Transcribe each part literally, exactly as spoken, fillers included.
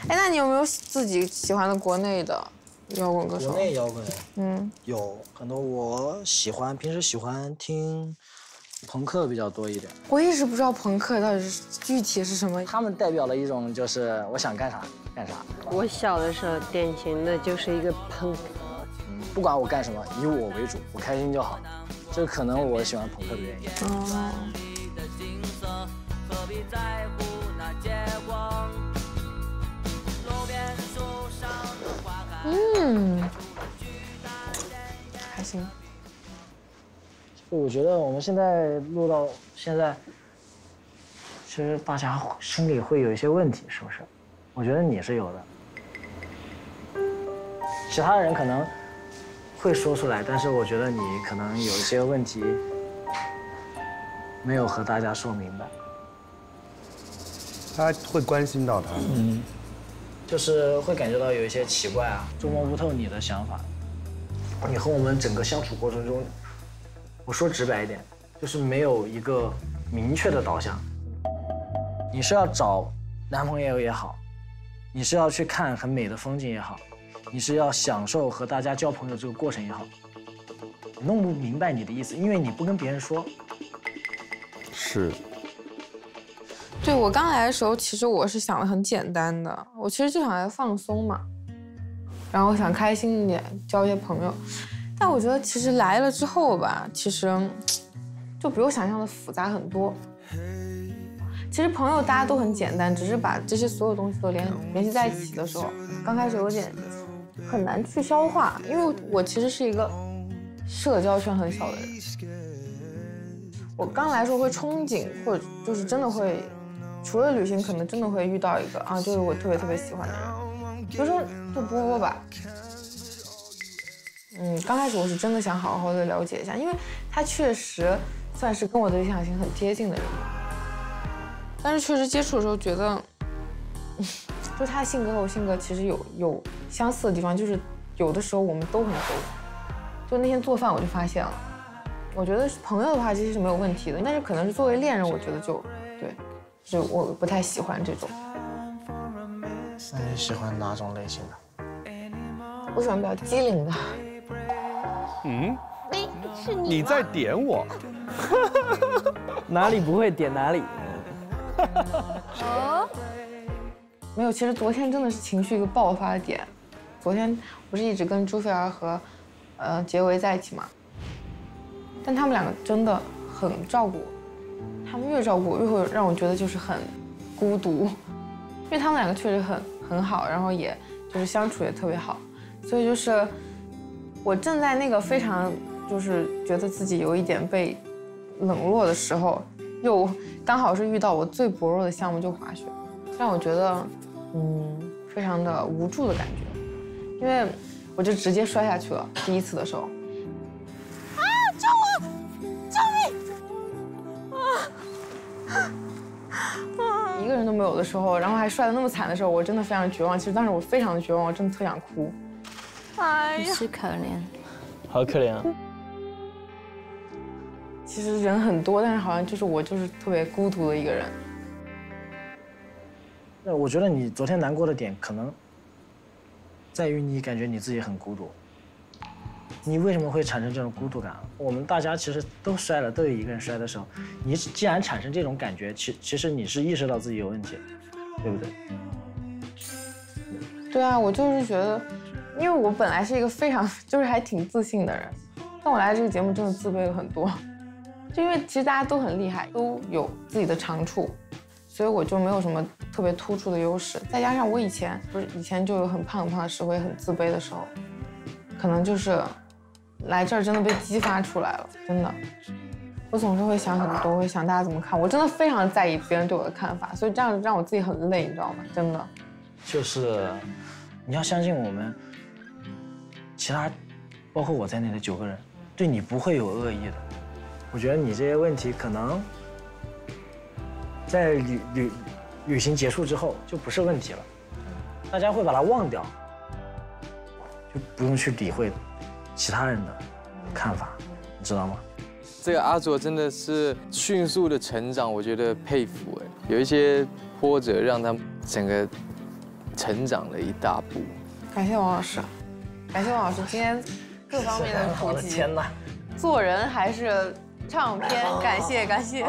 哎，那你有没有自己喜欢的国内的摇滚歌手？ 国内摇滚， 嗯， 有很多我喜欢，平时喜欢听朋克比较多一点。 我一直不知道朋克到底是具体是什么。 他们代表了一种就是我想干啥干啥。 我小的时候典型的就是一个朋克， 嗯，不管我干什么，以我为主，我开心就好。这可能我喜欢朋克的原因。 哦。嗯，还行。 我觉得我们现在录到现在，其实大家心里会有一些问题，是不是？我觉得你是有的，其他人可能会说出来，但是我觉得你可能有一些问题没有和大家说明白。 他会关心到他， 嗯，就是会感觉到有一些奇怪啊，捉摸不透你的想法。你和我们整个相处过程中，我说直白一点，就是没有一个明确的导向。你是要找男朋友也好，你是要去看很美的风景也好，你是要享受和大家交朋友这个过程也好，你弄不明白你的意思，因为你不跟别人说。 是。 对，我刚来的时候，其实我是想的很简单的，我其实就想来放松嘛，然后想开心一点，交一些朋友。但我觉得其实来了之后吧，其实就比我想象的复杂很多。其实朋友大家都很简单，只是把这些所有东西都联联系在一起的时候，刚开始有点很难去消化，因为我其实是一个社交圈很小的人。我刚来的时候会憧憬，或者就是真的会。除了旅行，可能真的会遇到一个啊，就是我特别特别喜欢的人，比如说就波波吧。嗯，刚开始我是真的想好好的了解一下，因为他确实算是跟我的理想型很贴近的人。但是确实接触的时候觉得，就他的性格和我性格其实有有相似的地方，就是有的时候我们都很熟。就那天做饭我就发现了，我觉得朋友的话其实是没有问题的，但是可能是作为恋人，我觉得就对。就我不太喜欢这种。 那你喜欢哪种类型的？ 我喜欢比较机灵的。 嗯？ 哎，是你？ 你在点我？ 哪里不会点哪里。 哦。 没有，其实昨天真的是情绪一个爆发的点。昨天不是一直跟朱菲儿和呃杰维在一起嘛，但他们两个真的很照顾我。他们越照顾我，越会让我觉得就是很孤独，因为他们两个确实很很好，然后也就是相处也特别好，所以就是我正在那个非常就是觉得自己有一点被冷落的时候，又刚好是遇到我最薄弱的项目就滑雪，让我觉得嗯非常的无助的感觉，因为我就直接摔下去了，第一次的时候。一个人都没有的时候，然后还摔得那么惨的时候，我真的非常绝望。其实当时我非常的绝望，我真的特想哭。 哎呀，是可怜， 好可怜啊！ 其实人很多，但是好像就是我就是特别孤独的一个人。 那我觉得你昨天难过的点可能在于你感觉你自己很孤独。你为什么会产生这种孤独感？我们大家其实都摔了，都有一个人摔的时候，你既然产生这种感觉，其其实你是意识到自己有问题，对不对？ 对啊，我就是觉得，因为我本来是一个非常就是还挺自信的人，但我来这个节目真的自卑了很多，就因为其实大家都很厉害，都有自己的长处，所以我就没有什么特别突出的优势。再加上我以前不是以前就有很胖很胖的时候，也很自卑的时候，可能就是。来这儿真的被激发出来了，真的。我总是会想很多，会想大家怎么看我，真的非常在意别人对我的看法，所以这样让我自己很累，你知道吗？真的。就是你要相信我们，其他包括我在内的九个人，对你不会有恶意的。我觉得你这些问题可能在旅旅旅行结束之后就不是问题了，大家会把它忘掉，就不用去理会其他人的看法，你知道吗？ 这个阿卓真的是迅速的成长，我觉得佩服哎。有一些波折让他整个成长了一大步。 感谢王老师，感谢王老师今天各方面的普我的及， 天哪！ 做人还是唱片，感谢感谢。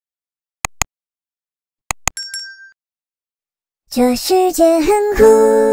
这世界很酷。